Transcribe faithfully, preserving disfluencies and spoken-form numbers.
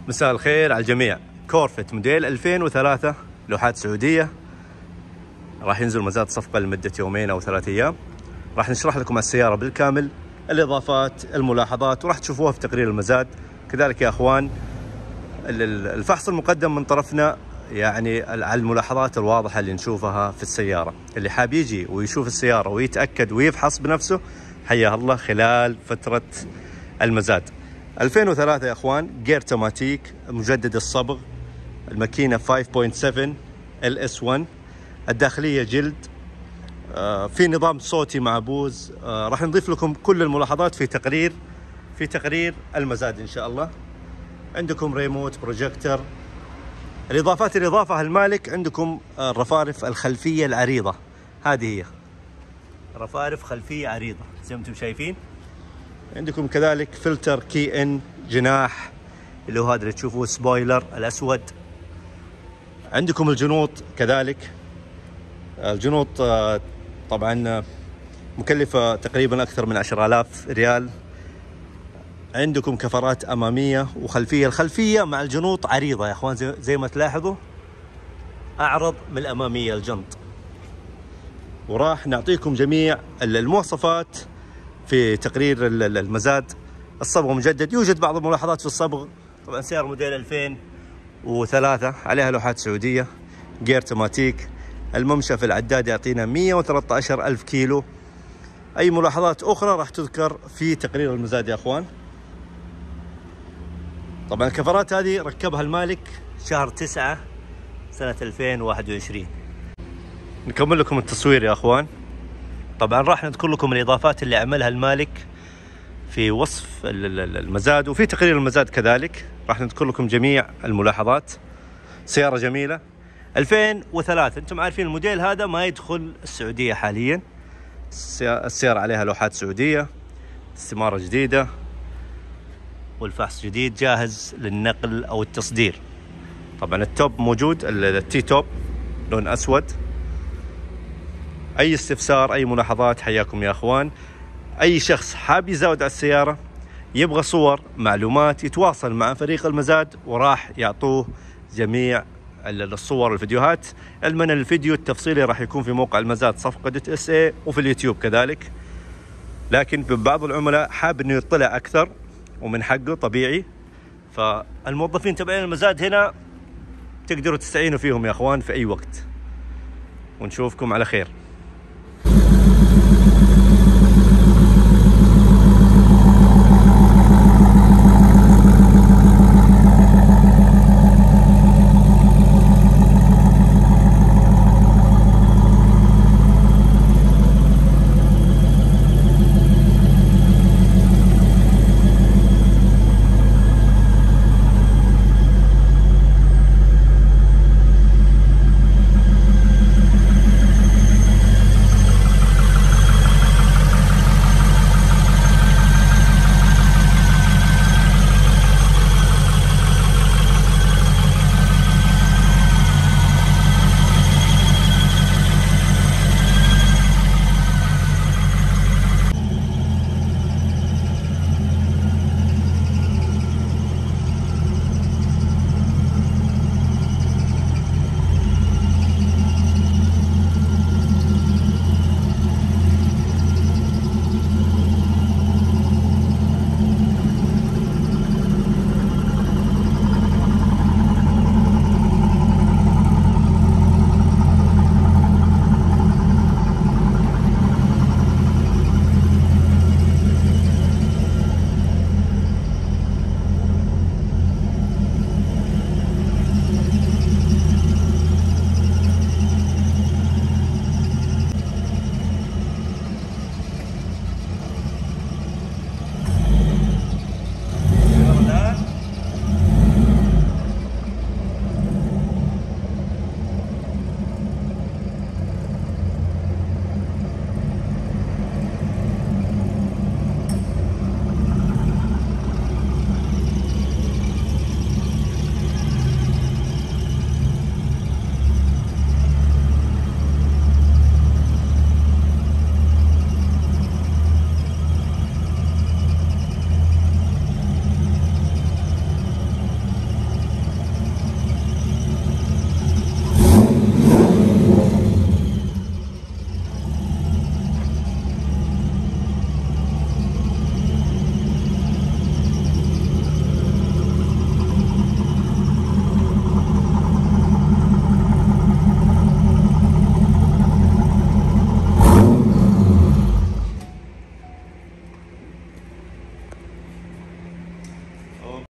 مساء الخير على الجميع. كورفت موديل ألفين وثلاثة، لوحات سعودية، راح ينزل مزاد صفقة لمدة يومين أو ثلاثة أيام. راح نشرح لكم السيارة بالكامل، الإضافات، الملاحظات، وراح تشوفوها في تقرير المزاد. كذلك يا أخوان الفحص المقدم من طرفنا يعني على الملاحظات الواضحة اللي نشوفها في السيارة. اللي حاب يجي ويشوف السيارة ويتأكد ويفحص بنفسه حياه الله خلال فترة المزاد. ألفين وثلاثة يا أخوان، جير توماتيك، مجدد الصبغ، الماكينة خمسة فاصلة سبعة ال اس واحد، الداخلية جلد، آه في نظام صوتي مع بوز. آه راح نضيف لكم كل الملاحظات في تقرير في تقرير المزاد إن شاء الله. عندكم ريموت بروجيكتور. الإضافات اللي إضافها المالك، عندكم الرفارف الخلفية العريضة، هذه هي رفارف خلفية عريضة زي ما انتم شايفين. عندكم كذلك فلتر كي ان جناح اللي هو هذا اللي تشوفوه سبويلر الأسود. عندكم الجنوط كذلك، الجنوط طبعا مكلفة تقريبا أكثر من عشرة آلاف ريال. عندكم كفرات أمامية وخلفية، الخلفية مع الجنوط عريضة يا أخوان زي, زي ما تلاحظوا، أعرض من الأمامية الجنط. وراح نعطيكم جميع المواصفات في تقرير المزاد. الصبغ مجدد، يوجد بعض الملاحظات في الصبغ. طبعا سيارة موديل ألفين وثلاثة، عليها لوحات سعودية، جير توماتيك، الممشى في العداد يعطينا مئة وثلاثة عشر ألف كيلو. أي ملاحظات أخرى راح تذكر في تقرير المزاد يا أخوان. طبعا الكفرات هذه ركبها المالك شهر تسعة سنة ألفين وواحد وعشرين. نكمل لكم التصوير يا أخوان. طبعا راح نذكر لكم الإضافات اللي عملها المالك في وصف المزاد وفي تقرير المزاد كذلك. راح نذكر لكم جميع الملاحظات. سيارة جميلة ألفين وثلاثة، انتم عارفين الموديل هذا ما يدخل السعودية حاليا. السيارة عليها لوحات سعودية، استمارة جديدة، والفحص جديد جاهز للنقل أو التصدير. طبعا التوب موجود، التي توب لون أسود. أي استفسار أي ملاحظات حياكم يا أخوان. أي شخص حاب يزود على السيارة يبغى صور معلومات يتواصل مع فريق المزاد وراح يعطوه جميع الصور والفيديوهات. علما الفيديو التفصيلي راح يكون في موقع المزاد صفقة دوت اس اي وفي اليوتيوب كذلك. لكن بعض العملاء حاب انه يطلع اكثر ومن حقه طبيعي، فالموظفين تبعين المزاد هنا تقدروا تستعينوا فيهم يا اخوان في اي وقت. ونشوفكم على خير.